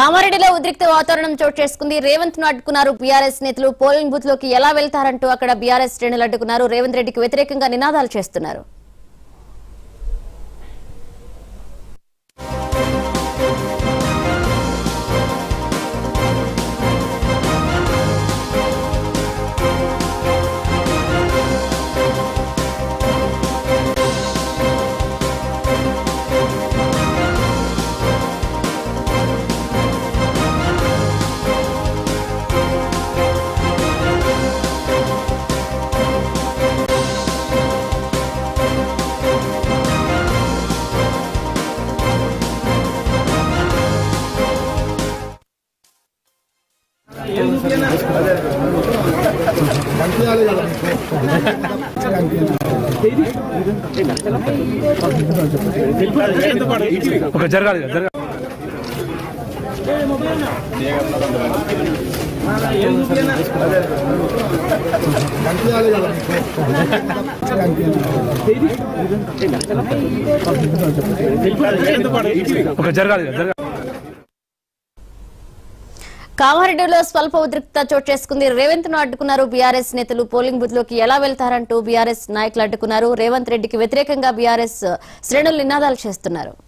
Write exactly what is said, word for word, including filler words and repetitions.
కామారెడ్డిలో ఉద్రిక్త వాతావరణం చోటు చేసుకుంది. రేవంత్ ను అడ్డుకున్నారు బీఆర్ఎస్ నేతలు. పోలింగ్ బూత్ లోకి ఎలా వెళ్తారంటూ అక్కడ బీఆర్ఎస్ శ్రేణులు అడ్డుకున్నారు. రేవంత్ రెడ్డికి వ్యతిరేకంగా నినాదాలు చేస్తున్నారు. ఒక జరగాలి జరగాలి ఒక జరగాలి జరగాలి కామారెడ్డిలో స్వల్ప ఉద్రిక్తత చోటు చేసుకుంది. రేవంత్ ను అడ్డుకున్నారు బీఆర్ఎస్ నేతలు. పోలింగ్ బూత్ లోకి ఎలా వెళ్తారంటూ బీఆర్ఎస్ నాయకులు అడ్డుకున్నారు. రేవంత్ రెడ్డికి వ్యతిరేకంగా బీఆర్ఎస్ శ్రేణులు నినాదాలు చేస్తున్నారు.